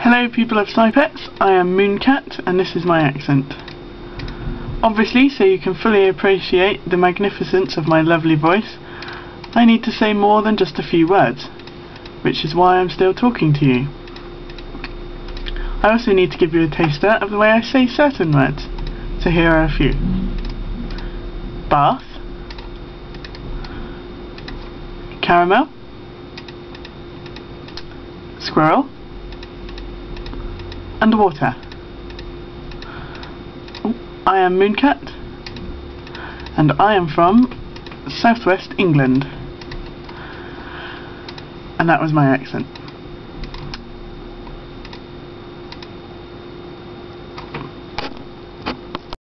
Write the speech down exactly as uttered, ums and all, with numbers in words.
Hello people of Psypets, I am Mooncat and this is my accent. Obviously, so you can fully appreciate the magnificence of my lovely voice, I need to say more than just a few words, which is why I'm still talking to you. I also need to give you a taster of the way I say certain words, so here are a few. Bath, caramel, squirrel, and water. I am Mooncat, and I am from southwest England. And that was my accent.